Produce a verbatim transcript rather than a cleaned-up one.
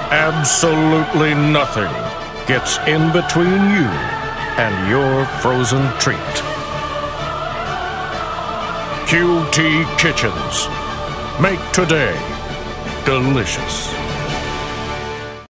Absolutely nothing gets in between you and your frozen treat. Q T Kitchens. Make today delicious.